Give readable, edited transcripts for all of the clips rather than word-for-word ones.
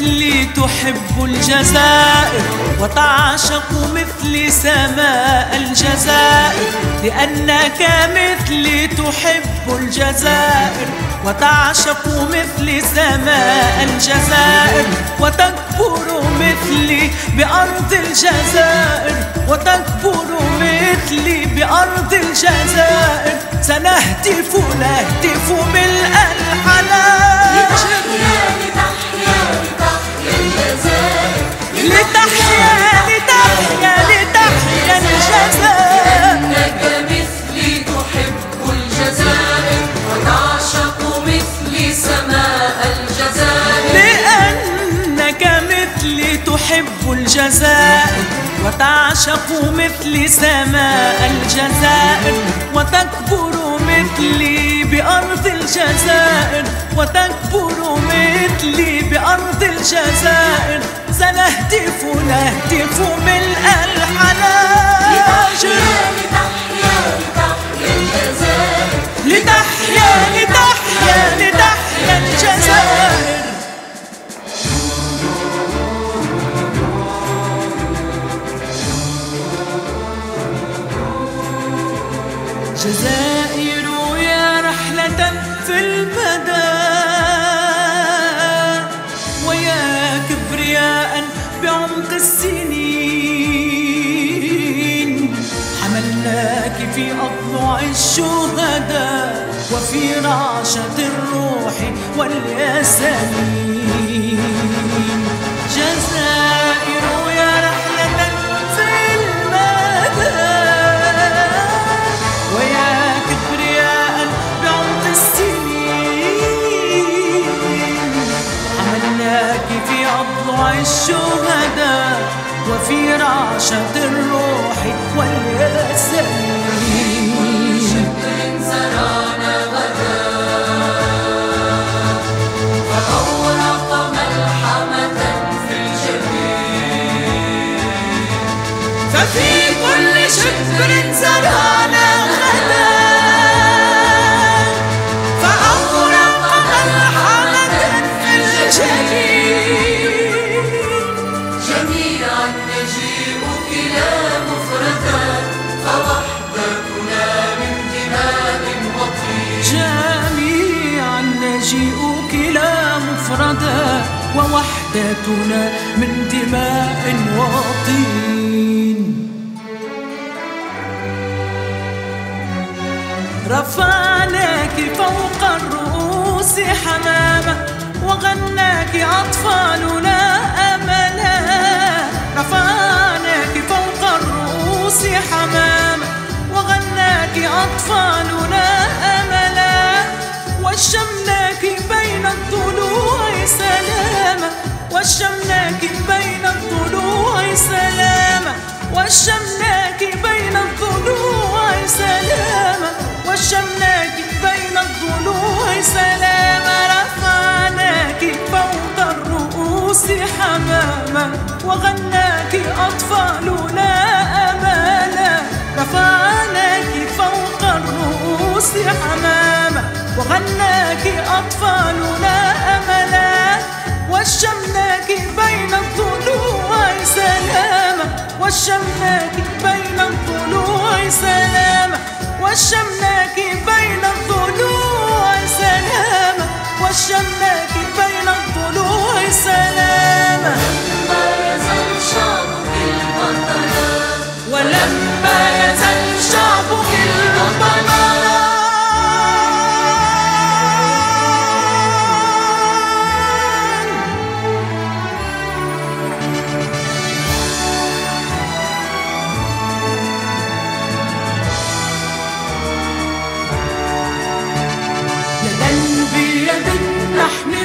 مثلي تحب الجزائر وتعشق مثلي سماء الجزائر، لأنك مثلي تحب الجزائر وتعشق مثلي سماء الجزائر، وتكبر مثلي بأرض الجزائر، وتكبر مثلي بأرض الجزائر. سنهتف نهتف ملء الحنان لتحيا لتحيا لتحيا الجزائر، لتحيا لتحيا لتحيا الجزائر، لأنك مثلي تحب الجزائر وتعشق مثلي سماء الجزائر، لأنك مثلي تحب الجزائر وتعشق مثلي سماء الجزائر، وتكبر مثلي بأرض الجزائر، وتكبر مثلي بأرض الجزائر. سنهتف نهتف ملء الحنان لتحيا لتحيا لتحيا الجزائر، لتحيا لتحيا لتحيا الجزائر. جزائر يا رحلة في المدى، ويا كبرياء بعمق السنين، حملناك في أضلع الشهداء وفي رعشة الروح والياسمين. جزائر يا رحلة في المدى، ويا كبرياء بعمق السنين، حملناك في أضلع الشهداء وفي رعشة الروح والياسمين. شكر زرعنا غدا فأورق ملحمة في الجبين، ففي كل شكر زرعنا غدا فأورق ملحمة في الجبين. جميعا نجيئك لا مفردا فوحدتنا من دماء وطين، جميعا نجيئك لا مفردا ووحدتنا من دماء وطين. رفعناك فوق الرؤوس حمامة وغناك أطفالنا أملا، رفعناك فوق الرؤوس حمامة وغناك أطفالنا أملا، وشمناك بين الضلوع سلامة، وشمناك بين الضلوع سلامة، وشمناك بين الضلوع سلامة، وشمناك بين الضلوع سلامة. رفعناك فوق الرؤوس حمامة وغناك أطفالنا أمالا، رفعناك فوق الرؤوس حمامة وغناك أطفالنا أملا، وشمناك بين الضلوع سلامة، وشمناك بين الضلوع سلامة، وشمناك بين الضلوع سلامة، وشمناك بين الضلوع سلامة. ولما يزل شعبك البطلات، ولما يزل شعبك البطلات، يدا بيد نحمي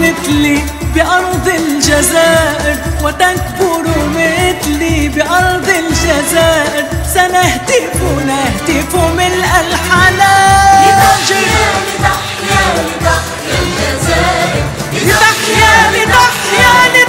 مثلي بأرض الجزائر وتكبر مثلي بأرض الجزائر، سنهتف نهتف ملء الحنان. لتحيا لتحيا لتحيا الجزائر، لتحيا لتحيا